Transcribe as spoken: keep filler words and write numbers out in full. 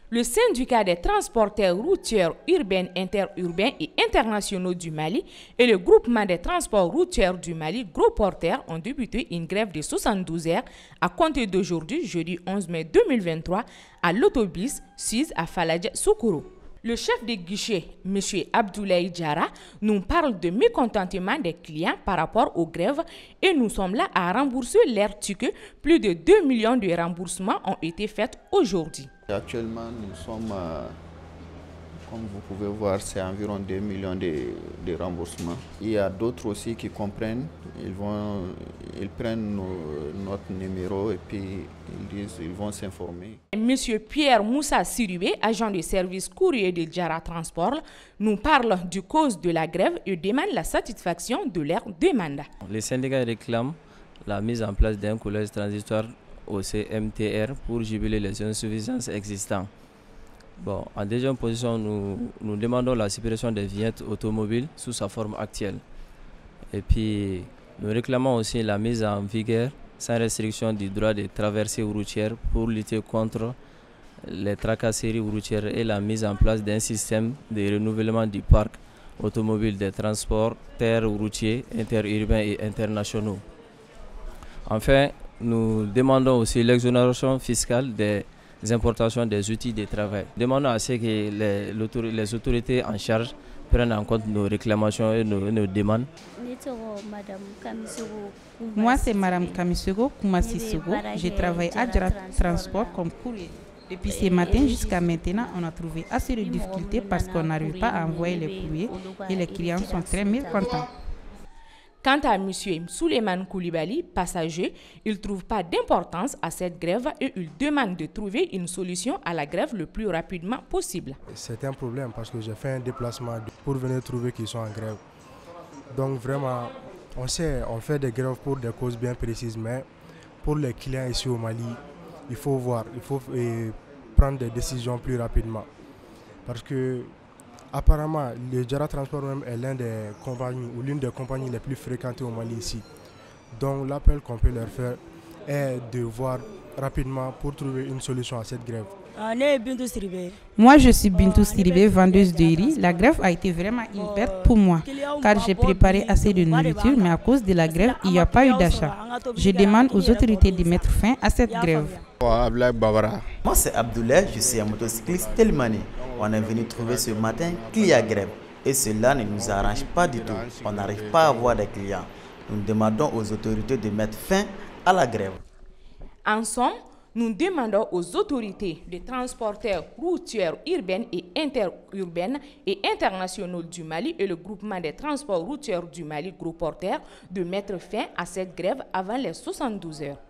Le syndicat des transporteurs routiers urbains, interurbains et internationaux du Mali et le groupement des transports routiers du Mali, Gros Porteurs, ont débuté une grève de soixante-douze heures à compter d'aujourd'hui, jeudi onze mai deux mille vingt-trois, à l'autobus six à Faladja Soukoro. Le chef de guichet, M. Abdoulaye Diarra, nous parle de mécontentement des clients par rapport aux grèves et nous sommes là à rembourser leurs tickets. Plus de deux millions de remboursements ont été faits aujourd'hui. Actuellement, nous sommes, euh, comme vous pouvez voir, c'est environ deux millions de, de remboursements. Il y a d'autres aussi qui comprennent, ils, vont, ils prennent nos, notre numéro et puis ils disent, ils vont s'informer. Monsieur Pierre Moussa Siribé, agent de service courrier de Diarra Transport, nous parle du cause de la grève et demande la satisfaction de leurs demandes. Les syndicats réclament la mise en place d'un collège transitoire au C M T R pour jubiler les insuffisances existantes. Bon, en deuxième position, nous, nous demandons la suppression des vignettes automobiles sous sa forme actuelle. Et puis, nous réclamons aussi la mise en vigueur sans restriction du droit de traversée routière pour lutter contre les tracasseries routières et la mise en place d'un système de renouvellement du parc automobile des transports terres routiers, interurbains et internationaux. Enfin, nous demandons aussi l'exonération fiscale des importations des outils de travail. Nous demandons à ce que les, les autorités en charge prennent en compte nos réclamations et nos, nos demandes. Moi, c'est Madame Kamisego Koumassisego. Je travaille à Diarra Transport comme courrier. Depuis ce matin jusqu'à maintenant, on a trouvé assez de difficultés parce qu'on n'arrive pas à envoyer les courriers et les clients sont très mécontents. Quant à M. Souleymane Koulibaly, passager, il ne trouve pas d'importance à cette grève et il demande de trouver une solution à la grève le plus rapidement possible. C'est un problème parce que j'ai fait un déplacement pour venir trouver qu'ils sont en grève. Donc vraiment, on sait, on fait des grèves pour des causes bien précises, mais pour les clients ici au Mali, il faut voir, il faut eh, prendre des décisions plus rapidement. Parce que apparemment, le Diarra Transport même est l'un des compagnies ou l'une des compagnies les plus fréquentées au Mali ici. Donc l'appel qu'on peut leur faire est de voir rapidement pour trouver une solution à cette grève. Moi, je suis Bintou Siribé, vendeuse de riz. La grève a été vraiment une perte pour moi, car j'ai préparé assez de nourriture, mais à cause de la grève, il n'y a pas eu d'achat. Je demande aux autorités de mettre fin à cette grève. Moi, c'est Abdoulaye, je suis un motocycliste Telmani. On est venu trouver ce matin qu'il y a grève. Et cela ne nous arrange pas du tout. On n'arrive pas à avoir des clients. Nous demandons aux autorités de mettre fin à la grève. En somme, nous demandons aux autorités de transporteurs routiers urbaines et interurbaines et internationaux du Mali et le groupement des transports routiers du Mali, Gros Porteurs, de mettre fin à cette grève avant les soixante-douze heures.